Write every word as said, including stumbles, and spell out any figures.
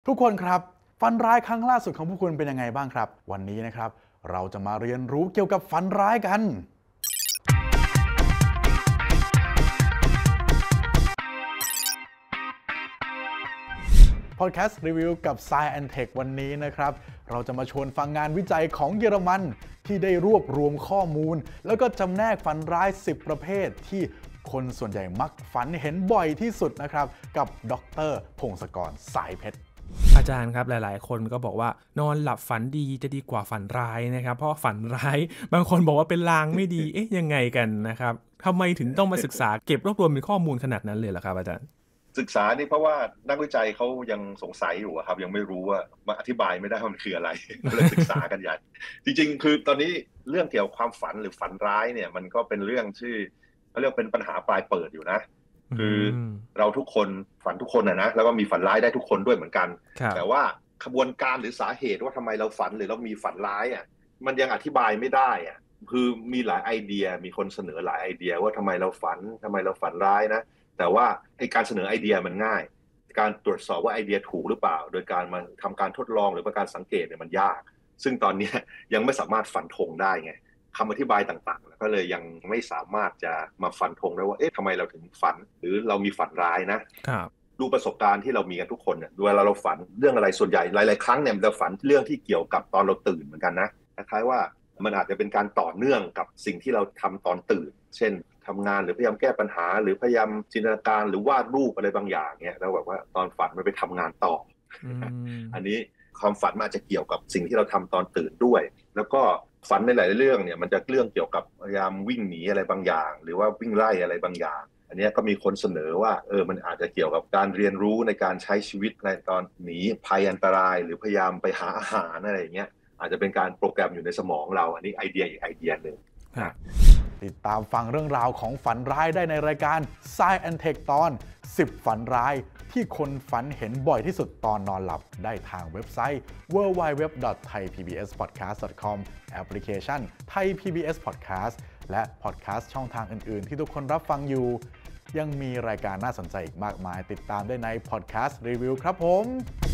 ทุกคนครับฝันร้ายครั้งล่าสุดของพวกคุณเป็นยังไงบ้างครับวันนี้นะครับเราจะมาเรียนรู้เกี่ยวกับฝันร้ายกันพอดแคสต์รีวิวกับ Science and Tech วันนี้นะครับเราจะมาชวนฟังงานวิจัยของเยอรมันที่ได้รวบรวมข้อมูลแล้วก็จำแนกฝันร้ายสิบประเภทที่คนส่วนใหญ่มักฝันเห็นบ่อยที่สุดนะครับกับดร.พงศกร สายเพชรอาจารย์ครับหลายๆคนก็บอกว่านอนหลับฝันดีจะดีกว่าฝันร้ายนะครับเพราะฝันร้ายบางคนบอกว่าเป็นลางไม่ดีเอ๊ะยังไงกันนะครับทำไมถึงต้องมาศึกษาเก็บรวบรวมมีข้อมูลขนาดนั้นเลยล่ะครับอาจารย์ศึกษานี่เพราะว่านักวิจัยเขายังสงสัยอยู่ครับยังไม่รู้ว่ามาอธิบายไม่ได้ว่ามันคืออะไรก็เลยศึกษากันใหญ่จริงๆคือตอนนี้เรื่องเกี่ยวกับความฝันหรือฝันร้ายเนี่ยมันก็เป็นเรื่องที่เขาเรียกเป็นปัญหาปลายเปิดอยู่นะคือเราทุกคนฝันทุกคนนะนะแล้วก็มีฝันร้ายได้ทุกคนด้วยเหมือนกันแต่ว่าขบวนการหรือสาเหตุว่าทำไมเราฝันหรือเรามีฝันร้ายอ่ะมันยังอธิบายไม่ได้อ่ะคือมีหลายไอเดียมีคนเสนอหลายไอเดียว่าทำไมเราฝันทำไมเราฝันร้ายนะแต่ว่าไอ้การเสนอไอเดียมันง่ายการตรวจสอบว่าไอเดียถูกหรือเปล่าโดยการมาทำการทดลองหรือการสังเกตเนี่ยมันยากซึ่งตอนนี้ยังไม่สามารถฟันธงได้ไงคำอธิบายต่างๆก็เลยยังไม่สามารถจะมาฟันธงได้ว่าเอ๊ะทำไมเราถึงฝันหรือเรามีฝันร้ายนะครับดูประสบการณ์ที่เรามีกันทุกคนเนี่ยเวลาเราฝันเรื่องอะไรส่วนใหญ่หลายๆครั้งเนี่ยเราฝันเรื่องที่เกี่ยวกับตอนเราตื่นเหมือนกันนะคล้ายๆว่ามันอาจจะเป็นการต่อเนื่องกับสิ่งที่เราทำตอนตื่นเช่นทำงานหรือพยายามแก้ปัญหาหรือพยายามจินตนาการหรือวาดรูปอะไรบางอย่างเนี่ยแล้วแบบว่าตอนฝันมันไปทำงานต่อ อันนี้ความฝันมันอาจจะเกี่ยวกับสิ่งที่เราทำตอนตื่นด้วยแล้วก็ฝันในหลายเรื่องเนี่ยมันจะเรื่องเกี่ยวกับพยายามวิ่งหนีอะไรบางอย่างหรือว่าวิ่งไล่อะไรบางอย่างอันนี้ก็มีคนเสนอว่าเออมันอาจจะเกี่ยวกับการเรียนรู้ในการใช้ชีวิตในตอนหนีภัยอันตรายหรือพยายามไปหาอาหารอะไรอย่างเงี้ยอาจจะเป็นการโปรแกรมอยู่ในสมองเราอันนี้ไอเดียอีกไอเดียนึงติดตามฟังเรื่องราวของฝันร้ายได้ในรายการ Science and Tech ตอนสิบฝันร้ายที่คนฝันเห็นบ่อยที่สุดตอนนอนหลับได้ทางเว็บไซต์ ดับเบิลยู ดับเบิลยู ดับเบิลยู ดอท ไทย พี บี เอส พอดแคสต์ ดอท คอม แอปพลิเคชัน Thai พี บี เอส Podcast และพอดแคสต์ช่องทางอื่นๆที่ทุกคนรับฟังอยู่ยังมีรายการน่าสนใจอีกมากมายติดตามได้ใน Podcast Review ครับผม